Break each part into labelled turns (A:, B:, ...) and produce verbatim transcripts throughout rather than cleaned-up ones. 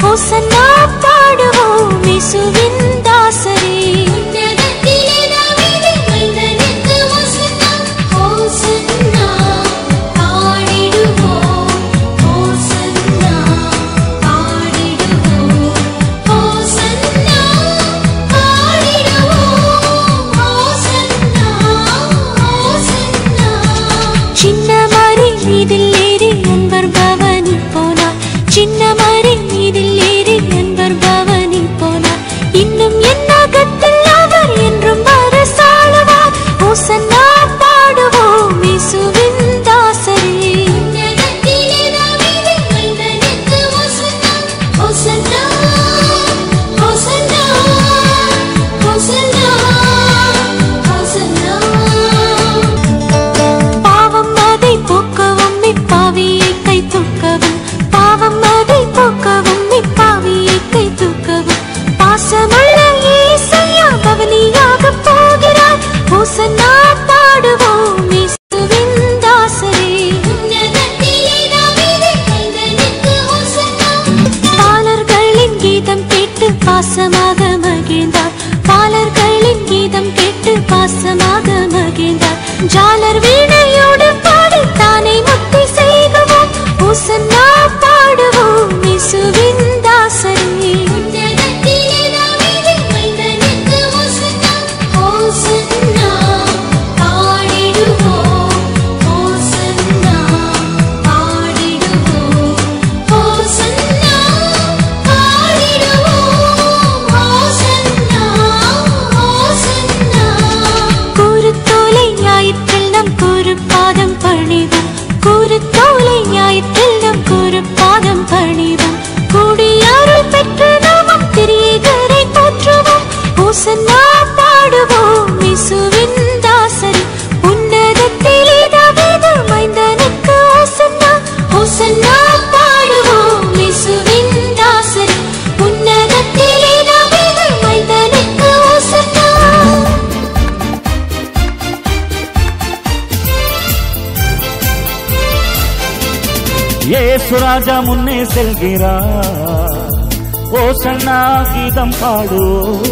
A: ஹோசன்னா பாடுவோம் இயேசுவின் தாசரே. பாசமாக மகிழ்ந்தார் பாலர்களின் கீதம் கேட்டு பாசமாக மகிழ்ந்தார். ஜாலர் வீணையோடு பாடித்தானே முக்தி செய்குவோம். ஹோசன்னா பாடுவோம் இயேசுவின் தாசரே. ஹோசன்னா பாடுவோம் இயேசுவின் தாசரே. உன்னதத்திலே தாவீது மைந்தனுக்கு ஹோசன்னா. ஹோசன்னா பாடுவோம் இயேசுவின் தாசரே. உன்னதத்திலே தாவீது மைந்தனுக்கு ஹோசன்னா.
B: இயேசு ராஜா முன்னே செல்கிறார். ஹோசன்னா கீதம் பாடு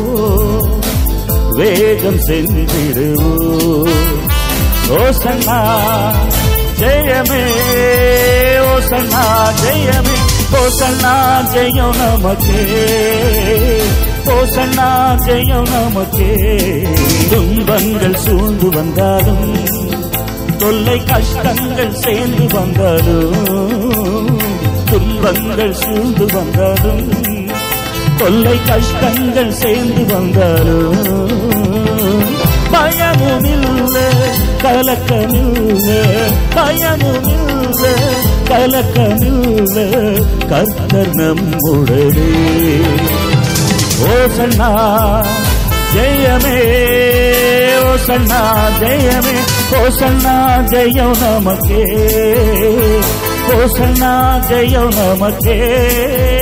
B: வேகம் சென்றிடுவோ. ஹோசன்னா ஜெயமே ஹோசன்னா ஜெயமே ஹோசன்னா ஜெயம் நமக்கே ஹோசன்னா ஜெயம் நமக்கே. துன்பங்கள் சூழ்ந்து வந்தாலும் தொல்லை கஷ்டங்கள் சேர்ந்து வந்தாலும் துன்பங்கள் சூழ்ந்து வந்தாலும் தொல்லை கஷ்டங்கள் சேர்ந்து வந்தாலும் பயமும் இல்லை கலக்கமில்லை பயமும் இல்லை கலக்கமில்லை கர்த்தர் நம்முடனே. ஹோசன்னா ஜெயமே ஹோசன்னா ஜெயமே ஹோசன்னா ஜெயம் நமக்கே ஹோசன்னா ஜெயம் நமக்கே.